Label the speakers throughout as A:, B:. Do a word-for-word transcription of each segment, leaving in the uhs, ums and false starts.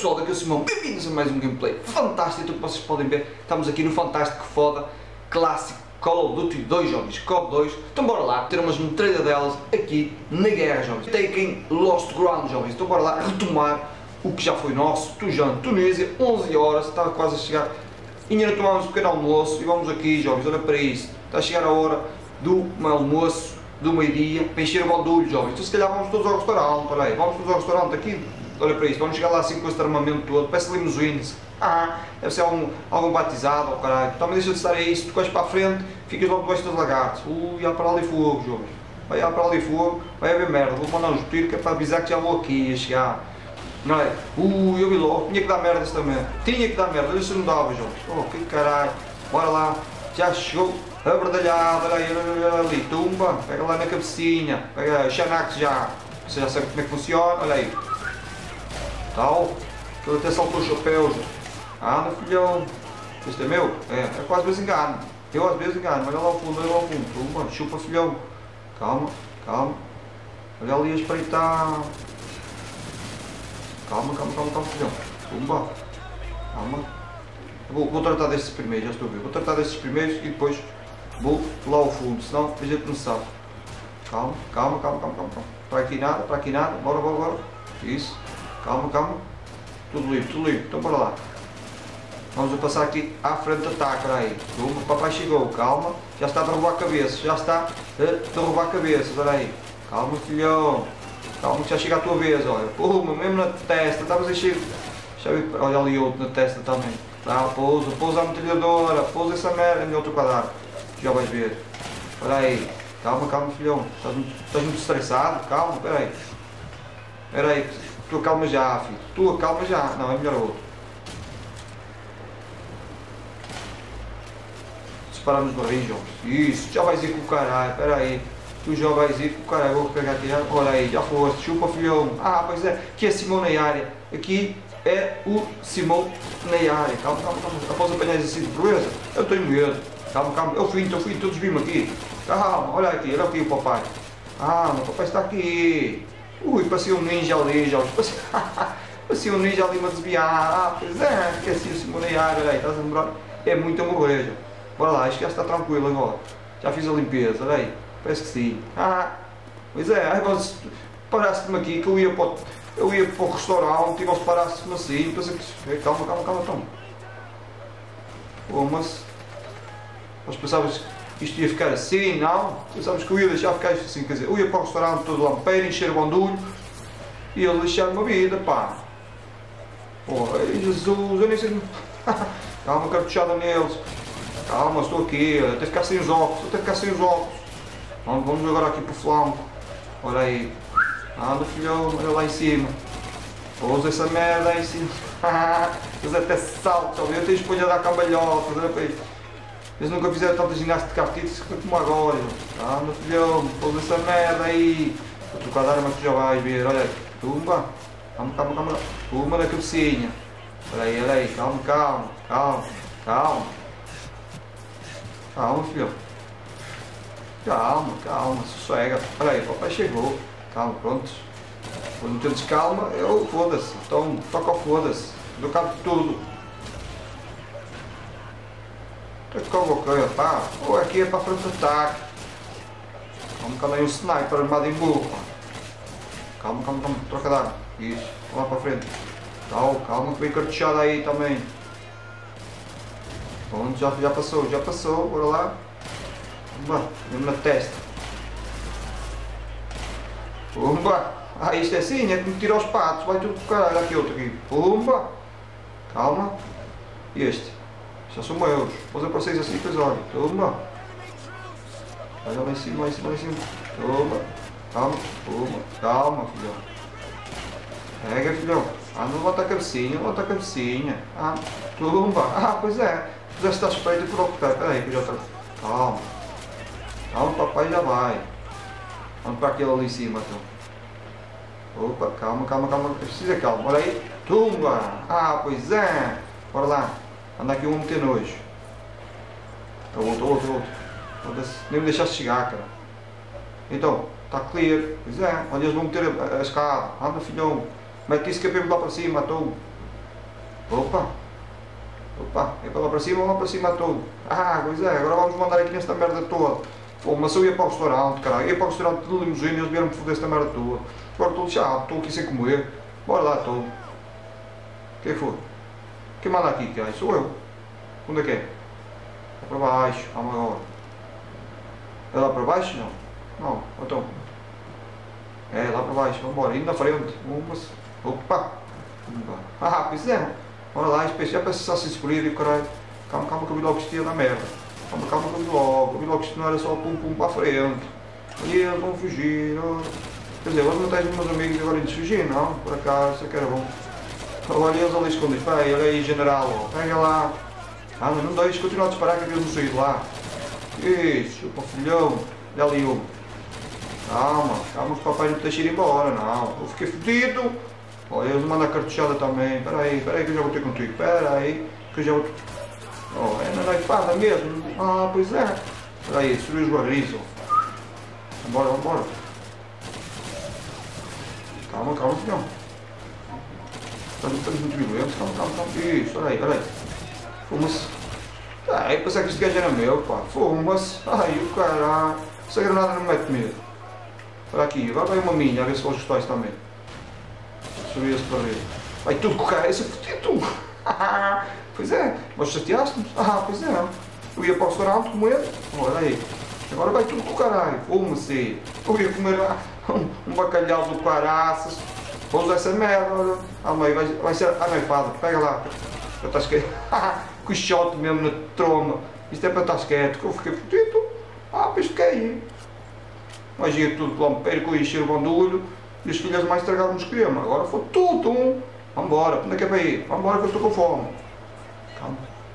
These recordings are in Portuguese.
A: pessoal, daqui é o Simão, bem-vindos a mais um gameplay fantástico. Então, que vocês podem ver, estamos aqui no fantástico foda clássico Call of Duty dois, jovens, C O D dois. Então bora lá, ter umas metralhadelas aqui na guerra, jovens. Taking Lost Ground, jovens. Então bora lá retomar o que já foi nosso. Tujano, Tunísia, onze horas, está quase a chegar. E ainda tomamos um pequeno almoço e vamos aqui, jovens, olha para isto. Está a chegar a hora do almoço, do meio-dia, para encher o bandulho, jovens. Então se calhar vamos todos ao restaurante, para aí, vamos todos ao restaurante aqui. Olha para isto, vamos chegar lá assim com este armamento todo, parece limusines. Ah, deve ser algum, algum batizado, oh, caralho. Então me deixa de estar a isso, tu vais para a frente, ficas logo debaixo das lagartas. Ui, há para ali fogo, jovens. Vai há para ali fogo, vai haver merda, vou mandar uns tiros que é para avisar que já vou aqui a chegar. Não é? Ui, eu vi logo, tinha que dar merda este também. Tinha que dar merda, olha se não dava, jovens. Oh, que caralho. Bora lá, já chegou a verdalhada, olha aí, olha ali, tumba, pega lá na cabecinha, pega Xanax já. Você já sabe como é que funciona, olha aí. Tal, que ele até saltou o chapéu. Ah, meu filhão, este é meu? É, é quase às vezes engano. Eu às vezes engano, olha lá ao fundo, olha lá ao fundo. Tumba, chupa, filhão. Calma, calma. Olha ali a espreitar. Calma, calma, calma, calma, filhão. Tumba. Calma. Vou, vou tratar destes primeiros, já estou a ver. Vou tratar destes primeiros e depois vou lá ao fundo, senão a gente não sabe. Calma, calma, calma, calma, calma. Para aqui nada, para aqui nada. Bora, bora, bora. Isso. Calma, calma. Tudo livre, tudo livre. Então bora lá. Vamos passar aqui à frente do ataque, aí. O papai chegou, calma. Já está a derrubar cabeças, já está a derrubar cabeças, olha aí. Calma, filhão. Calma que já chega a tua vez, olha. Puma, mesmo na testa, estavas a encher. Olha ali outro na testa também. Tá, pousa, pousa a metralhadora, pousa essa merda no outro quadrado. Já vais ver. Olha aí. Calma, calma, filhão. Estás muito, estás muito estressado? Calma, espera aí. Espera aí. Tua calma já, filho. Tua calma já. Não, é melhor outro. Disparar nos barris, jovens. Isso, já vais ir com o caralho. Espera aí. Tu já vais ir com o caralho. Vou pegar aqui. Olha aí, já foste. Chupa, filhão. Ah, pois é. Aqui é Simão na área. Aqui é o Simão na área. Calma, calma, calma. Após apanhar assim de proeza, eu tenho medo. Calma, calma. Eu fui, eu fui. Todos vimos aqui. Calma, olha aqui. Olha aqui o papai. Ah, o papai está aqui. Ui, parecia um ninja ali, já. Parecia, parecia um ninja ali a desviar. Ah, pois é, esqueci o Simão na área. Olha aí, estás a lembrar? É muito a morrer, já. Bora lá, acho que já está tranquilo agora. Já fiz a limpeza, olha aí. Parece que sim. Ah, pois é, aí você paraste-me aqui que eu ia para o, eu ia para o restaurante e você paraste-me assim. Pensei que. Calma, calma, calma, calma. Oh, mas. Mas pensavas que isto ia ficar assim, não? Pensavas que eu ia deixar ficar isto assim, quer dizer, eu ia para o restaurante todo lampeiro, encher o bandulho e ele deixar-me a vida, pá. Oh, Jesus, eu nem sei. Calma, cartuchada neles. Calma, estou aqui, até ficar sem os óculos, até ficar sem os óculos. Vamos, vamos agora aqui para o flanco. Olha aí. Anda, filhão, olha lá em cima. Ouça essa merda aí em cima. Eles até saltam, eu tenho espolha da cambalhota, olha para isso. Eles nunca fizeram tanta ginástica artística como agora. Anda, filhão, ouça essa merda aí. Vou trocar de arma que tu já vais ver, olha aí. Tumba. Calma, calma, calma. Tumba na cabecinha. Olha aí, olha aí, calma, calma, calma, calma. Calma, filhão. Calma, calma, sossega. Olha aí, o papai chegou. Calma, pronto. Quando não tens calma, eu foda-se. Então, toca o foda-se. Do cabo de tudo. Tem que convocar, pá. Ou aqui é para a frente do ataque. Calma, calma aí, um sniper armado em burro. Calma, calma, calma. Troca de arma. Isso, lá para a frente. Tal, calma, que vem cartuchada aí também. Pronto, já, já passou, já passou. Bora lá. Pumba, mesmo na testa. Pumba. Ah, isto é assim, é que me tira os patos. Vai tudo para o caralho. Aqui outro aqui. Pumba. Calma. E este? Já são meus. Vou para vocês assim, pois olha. Pumba. Olha lá em cima, lá em cima, lá em cima. Pumba. Calma. Pumba. Calma, filhão. Pega, filhão. Ah, não bota a cabecinha, não bota a cabecinha. Ah, pumba. Ah, pois é. Já está esperto por ocupar. Espera aí, que eu já está. Calma. Calma, papai já vai. Vamos para aquele ali em cima, então. Opa, calma, calma, calma. Precisa calma. Olha aí. Tumba. Ah, pois é. Bora lá. Anda aqui um meter nojo. Outro, outro, outro. Nem me deixaste chegar, cara. Então, está clear. Pois é. Onde eles vão meter a, a escada. Anda, filhão. Mete isso que é para ir lá para cima, então. Opa! Opa! É para lá para cima, vamos lá para cima todo. Ah, pois é, agora vamos mandar aqui nesta merda toda. Pô, mas eu ia para o restaurante, caralho. Eu ia para o restaurante de limusine e eles vieram-me foder esta merda toda. Agora estou lixado, estou aqui sem comer. Bora lá, estou. O que é que foi? Quem manda aqui, cara? Sou eu. Onde é que é? É para baixo, calma agora. É lá para baixo? Não. Não, então. É lá para baixo, vamos embora. Indo na frente. Vamos. Opa! Ah, pois é. Bora lá, já peço só se escolher e o caralho. Calma, calma que eu vi logo que isto ia dar merda. Calma, calma que eu vi logo. Eu vi logo que isto não era só pum pum para a frente. E eles vão fugir. Não. Quer dizer, vou matar os meus amigos e agora eles fugir, não? Por acaso, isso é que era bom. Olha eles ali escondidos. Espera aí, olha aí, general. Pega lá. Ah, mas não deixes, continua a disparar que eles não saíram de lá. Isso, chupa filhão. Olha ali um. Calma, calma que o papai não te deixa ir embora, não. Eu fiquei fedido. Olha, eles mandam a cartuchada também. Espera aí, espera aí que eu já vou ter contigo. Espera aí, que eu já vou... Oh, é na naifada mesmo. Ah, pois é. Espera aí, subiu os guarris. Vambora, vambora. Calma, calma, filhão. Estamos muito violentos. Calma, calma, calma. Isso, olha aí, olha aí. Fumas. Ah, eu pensei que este gajo era meu, pá. Fumas. Ai, o caralho. Essa granada não me mete medo. Olha aqui, agora vai uma minha, a ver se vou ajustar isso também. Subir esse para ver. Vai tudo com o cara, esse é fodido. Pois é, mas chateaste-me? Ah, pois é. Eu ia para o restaurante comer. Olha aí. Agora vai tudo com o caralho. Fume-se. Eu ia comer um, um bacalhau do caraças. Vou usar essa merda, olha. Ah, mãe, vai, vai ser a naifada. Pega lá. Já estás quieto. Com o shot mesmo na troma. Isto é para estar quieto, que eu fiquei fodido. Ah, pois fiquei aí. Mas ia tudo pelo ampero, com o encher o bandulho. E os filhos mais estragaram no esquema. Agora foi tudo um. Vambora, onde é que é para ir? Vambora que eu estou com fome. Calma.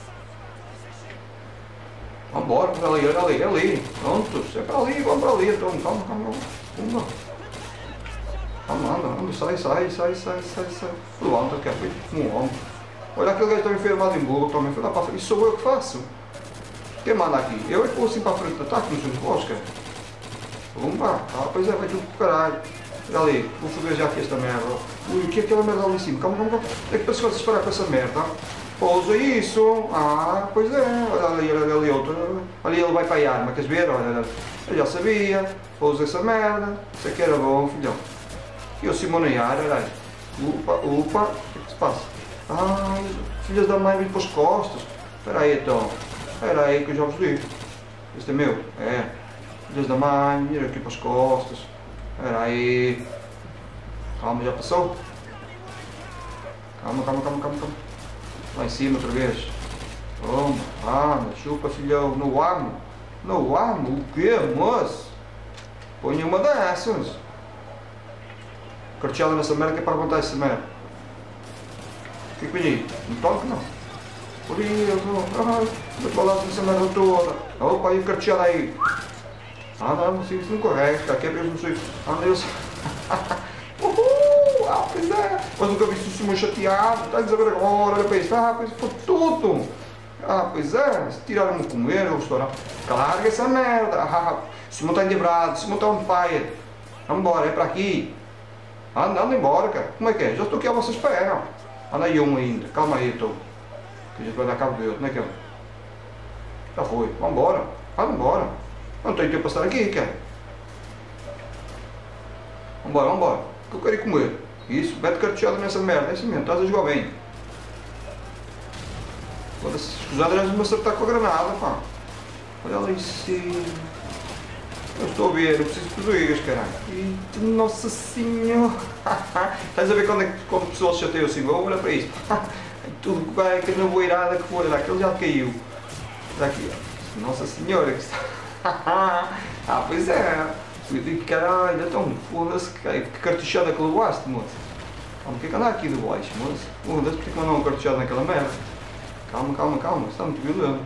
A: Vambora, olha ali, olha ali, é ali. Prontos, é para ali, vamos para ali. Então, calma, calma, calma. Calma, anda, anda, sai, sai, sai, sai, sai, sai. Levanta, que é feito um homem. Olha, aquele gajo também foi armado em burro, também foi lá para frente. Isso sou eu que faço. Quem manda aqui? Eu é que vou assim para a frente do ataque, não sei de bosca. Vamos lá, ah, pois é, vai tudo para o caralho. Olha ali, vou foder já aqui esta merda. Ui, o que é aquela merda ali em cima? Calma, calma, calma. É que para se vocês parar com essa merda. Pousa isso. Ah, pois é. Olha ali, olha ali outro. Ali ele vai para a arma, queres ver? Olha, eu já sabia. Pousa essa merda. Isso aqui era bom, filhão. E eu simonear, olha aí. Upa, upa. O que é que se passa? Ai, filhas da mãe vêm para as costas. Espera aí então. Espera aí que eu já vos digo. Este é meu? É. Filhas da mãe, vir aqui para as costas. Espera aí. Calma, já passou? Calma, calma, calma, calma, calma. Lá em cima outra vez. Toma, anda, chupa filhão. Não amo. Não amo? O quê, moço? Põe uma dessas. Carteada nessa merda que é para aguentar essa merda. O que é que vem aí? Não toque não. Por isso, ai, vou falar nessa merda toda. Opa, aí carteada aí. Ah não, não sei, isso não correge, cara, que é mesmo, não sei. Ah Deus. Uhul, ah, pois é. Mas nunca vi isso muito chateado, está a dizer agora, olha para isso, ah, pois foi tudo. Ah, pois é, se tiraram-me comer no restaurante, larga essa merda. Ah, se montar endibrado, se montar um fire. Vamos embora, é para aqui. Anda, anda embora, cara. Como é que é? Já estou aqui à vossa espera. Anda aí um ainda, calma aí, estou. Que a gente vai dar cabo dele, como é que é? Já foi, vamos embora, vamos embora. Não tenho tempo para estar aqui, cara. Vambora, vambora. Que eu quero ir comer. Isso, mete carteado nessa merda. É assim mesmo, estás a jogar bem. Foda-se, escusado era me acertar com a granada, pá. Olha lá em cima. Eu estou a ver, eu preciso que tu digas, caralho. Eita, nossa senhora. Estás a ver quando, é, quando o pessoal se chateia assim? Olha para isto. Tudo que vai, que na boeirada que for, aquele já caiu. Olha aqui, ó. Nossa senhora, que está... Ah, pois é. Eu digo, caralho, então, foda-se, que cartuchada que levaste, moço. Calma, o que é que anda aqui de baixo, moço? Foda-se, porque é que mandou um cartuchado naquela merda? Calma, calma, calma, está muito violento.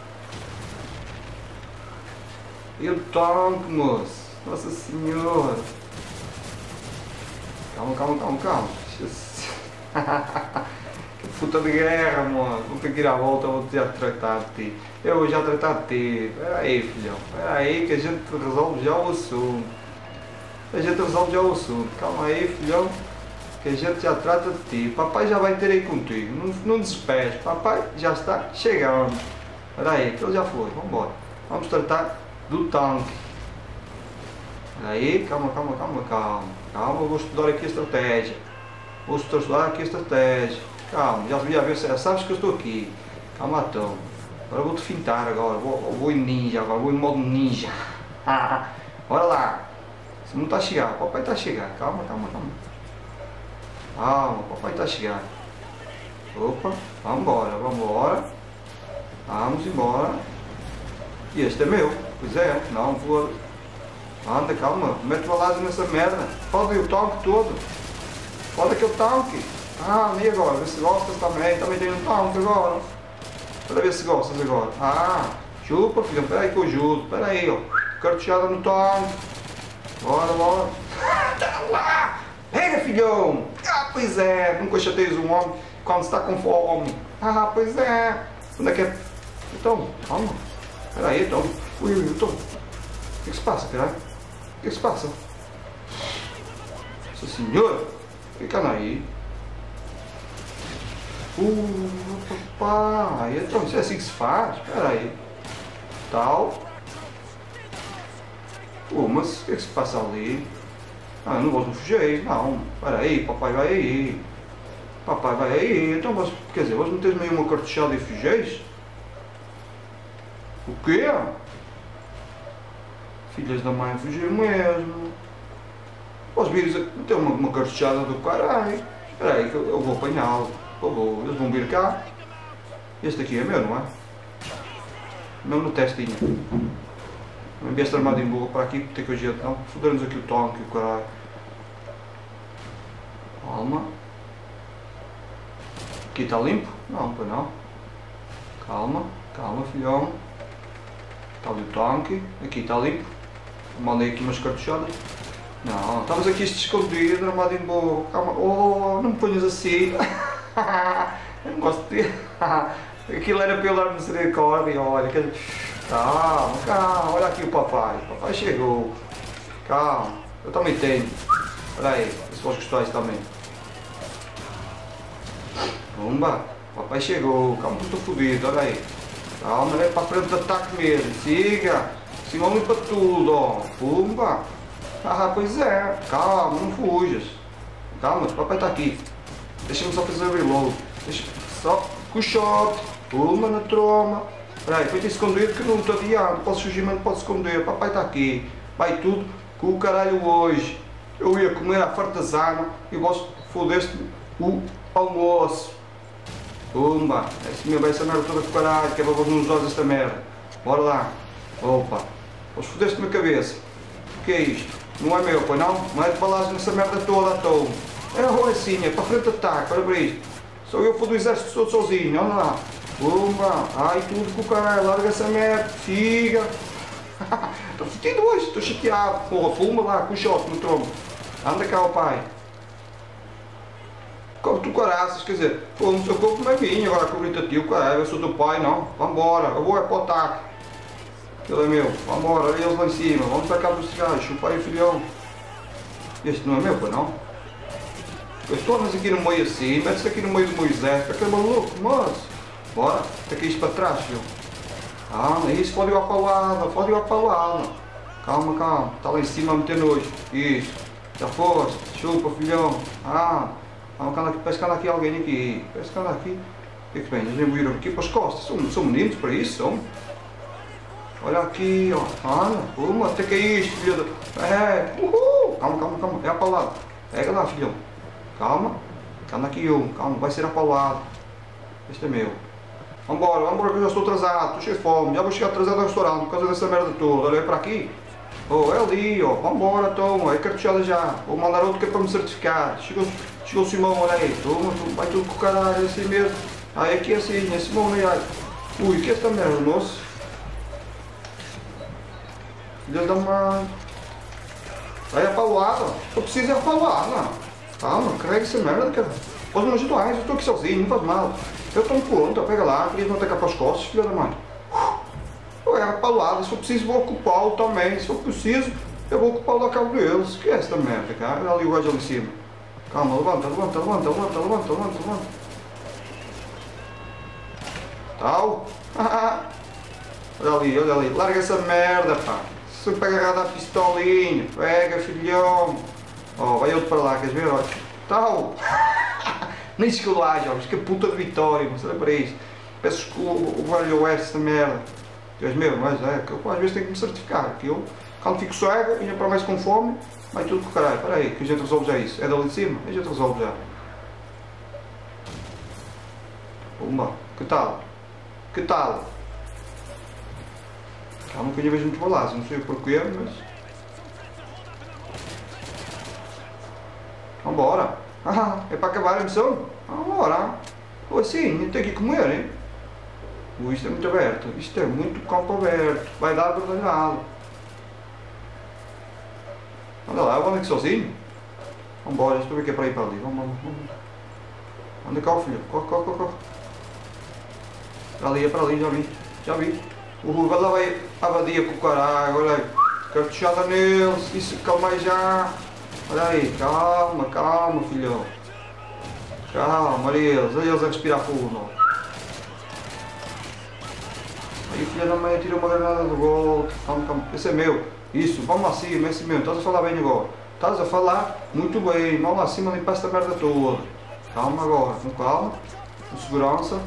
A: E o tanque, moço? Nossa senhora. Calma, calma, calma, calma. Que puta de guerra, mano. Vou ter que ir à volta, vou já tratar de ti. Eu vou já tratar de ti. Espera aí, filhão. Espera aí que a gente resolve já o assunto. A gente resolve já o assunto. Calma aí, filhão. que a gente já trata de ti. Papai já vai ter aí contigo. Não, não desesperes. Papai já está chegando. Espera aí, que ele já foi. Vamos embora. Vamos tratar do tanque. Espera aí, calma, calma, calma, calma. Calma, eu vou estudar aqui a estratégia. Vou estudar aqui a estratégia. Calma, já, já, já sabes que eu estou aqui. Calma, então. Agora eu vou te fintar agora. Vou, vou em ninja agora. Vou em modo ninja. Bora lá. Você não está a chegar. O papai está a chegar. Calma, calma, calma. Calma, o papai está a chegar. Opa, vamos embora, vamos embora. Vamos embora. E este é meu. Pois é, não vou. Anda, calma. Mete balada nessa merda. Pode o tanque todo. Pode aquele tanque. Ah, nem agora. Vê se gostas também. Também tem um tanque agora. Para ver se gostas agora. Ah, chupa, filho. Espera aí que eu ajudo. Espera aí, ó. Cartuchada no tanque. Bora, bora. Tá lá. Pega, filhão. Ah, pois é. Nunca chateias um homem quando está com fome. Ah, pois é. Onde é que é? Então, calma. Espera aí, então. Ui, ui, então. O que, que se passa, caralho? O que, que se passa? Nossa senhora. Fica aí. Uh, papai. Então, isso é assim que se faz? Espera aí. Tal. Pô, mas o que é que se passa ali? Ah, eu não vou no fugir, não. Espera aí, papai vai aí. Papai vai aí. Então, mas, quer dizer, vós meteres meio uma cartuchada e fugeis? O quê? Filhas da mãe fugiram mesmo. Vós vires meter uma, uma cartuchada do caralho. Espera aí que eu, eu vou apanhá-lo. Oh, eles vão vir cá. Este aqui é meu, não é? Mesmo no testinho. Não enviaste armado em burro para aqui, ter que a gente não. Foder-nos aqui o tanque, o caralho. Calma. Aqui está limpo? Não, pois não. Calma, calma, filhão. Está ali o tanque. Aqui está limpo. Mandei aqui umas cartuchadas. Não, estamos aqui escondidos, armado em burro. Calma. Oh, não me ponhas assim. Eu não gosto de. Aquilo era para eu dar misericórdia, olha. Que... Calma, calma, olha aqui o papai. O papai chegou. Calma, eu também tenho. Olha aí, se vocês gostarem também. Pumba, o papai chegou. Calma que eu estou fodido, olha aí. Calma, é para frente de ataque mesmo. Siga, siga para tudo, ó. Pumba. Ah, pois é. Calma, não fujas. Calma, o papai está aqui. Deixa-me só fazer o reload. Deixa só com o shot. Pumba na troma. Espera aí, foi-te escondido que não estou adiando. Posso fugir, mas não posso esconder. Papai está aqui. Vai tudo com o caralho hoje. Eu ia comer a fartazana e vós fodeste o almoço. Pumba. Esse meu vai essa merda toda com o caralho. Que é para vós não usar esta merda. Bora lá. Opa. Vós fodeste-me a cabeça. O que é isto? Não é meu, pois não? Não é de balagem nessa merda toda à toa. É a rolecinha, para frente de ataque, olha para isto. Sou eu que for do exército todo sozinho, olha lá. Pumba, ai tudo com o caralho, larga essa merda, siga. Estou fodido hoje, estou chateado. Porra, pumba lá, com o shot no tronco. Anda cá, o pai. Como tu caraças, quer dizer, pô, no seu corpo não é vinho, agora com o gritativo, caralho, eu sou teu pai, não. Vambora, eu vou é para o ataque. Ele é meu, vambora, olha eles lá em cima, vamos para cá dos gajos, chupa aí, filhão. Este não é meu, pois não? Eu estou aqui no meio assim, mete-se aqui no meio do Moisés, para que é maluco, moço. Bora, aqui isto para trás, filho. Calma, isso, pode ir para o lado, pode ir para o lado. Calma, calma, está lá em cima a meter nojo. Isso, já foste, chupa, filhão. Ah, parece que anda aqui alguém aqui, parece que anda aqui. O que é que vem? Eles viram aqui para as costas, são, são meninos para isso, são. Olha aqui, ó, anda, uma, até que é isto, filho. É, uhul. Calma, calma, calma, é para o lado. Pega lá, filhão. Calma, anda aqui um, calma, vai ser apalado. Este é meu. Vambora, vambora que eu já estou atrasado, estou cheio de fome, já vou chegar atrasado ao restaurante por causa dessa merda toda. Olha, é para aqui. Oh, é ali, ó, vambora então, é cartuchada já. Vou mandar outro que é para me certificar. Chegou, chegou o Simão, olha aí, toma, vai tudo com o caralho, é assim mesmo. Ah, é aqui assim, é Simão, olha aí. Ui, que é esta merda, moço? Filha da mãe. Vai é para o lado, eu preciso é para o lado, não. Calma, carrega essa merda, cara. Pode me ajudar, eu estou aqui sozinho, não faz mal. Eu estou pronto, pega lá, queria não atacar para as costas, filha da mãe. Eu é para o lado, se for preciso vou ocupá-lo também. Se for preciso, eu vou ocupar o local deles. Que é esta merda, cara? Olha ali o gajo ali em cima. Calma, levanta, levanta, levanta, levanta, levanta, levanta, levanta. Tal. Olha ali, olha ali. Larga essa merda, pá. Sempre agarrado à pistolinha. Pega, filhão. Oh, vai outro para lá, queres ver? Olha. Tal. Nem chegou lá, jovens. Que puta de vitória, mas olha para isto. Peço que o, o velho oeste esta merda. Tu és mesmo, mas é que eu às vezes tenho que me certificar. Que eu, quando fico cego, ainda para mais com fome, vai tudo com o caralho. Espera aí, que a gente resolve já isso. É dali de cima? A gente resolve já. Pumba. Que tal? Que tal? Calma que eu já vejo muito balaço, não sei porquê, mas... Vambora! Ah, é para acabar a missão? Vambora! Ou assim, não tem que comer, hein? Ui, isto é muito aberto, isto é muito campo aberto, vai dar bardalhado. Olha lá, eu ando aqui sozinho. Vambora, estou a ver que é para ir para ali, vamos, vamos, vamos. Anda cá, filho, corre, corre, corre, corre. Para ali, é para ali, já vi, já vi. O Ruga lá vai à abadia com o caralho, olha aí. Cartuchada neles, isso, calma aí já. Olha aí, calma, calma, filhão. Calma, olha eles, olha eles a respirar fundo. Aí o filho da mãe tira uma granada do gol. Calma, calma, esse é meu. Isso, vamos lá acima, esse é meu. Estás a falar bem agora. Estás a falar muito bem. Vamos lá acima limpar esta merda toda. Calma agora, com calma, com segurança.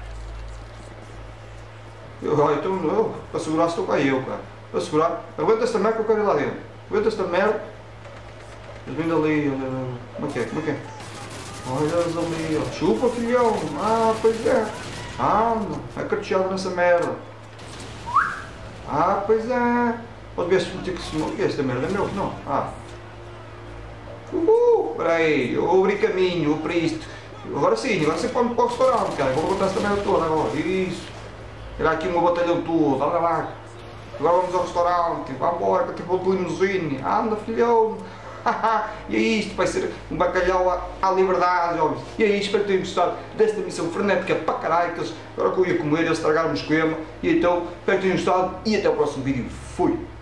A: Eu, então, eu, para segurar estou cá eu, cara. Para segurar, aguenta esta merda que eu quero ir lá dentro. Aguenta esta merda. Eles vêm dali, olha, como é que é, como é que é? Olha eles ali, ó. Chupa, filhão. Ah, pois é. Ah, não, é carteado nessa merda. Ah, pois é. Pode ver se me ter que se morrer. Esta merda é meu, não? Ah. Uhul, espera aí, eu abri caminho, eu para isto. Agora sim, agora você pode ir para o restaurante, cara. Vou botar esta merda toda agora. Isso. Tirar aqui uma batalhão toda, olha lá. Agora vamos ao restaurante, vá embora, que tipo de limusine. Anda, filhão. E é isto, vai ser um bacalhau à, à liberdade, jovens. E é isto, espero que tenham gostado desta missão frenética para caralho, que eles, agora que eu ia comer, eles estragaram o esquema. E então, espero que tenham gostado e até o próximo vídeo. Fui!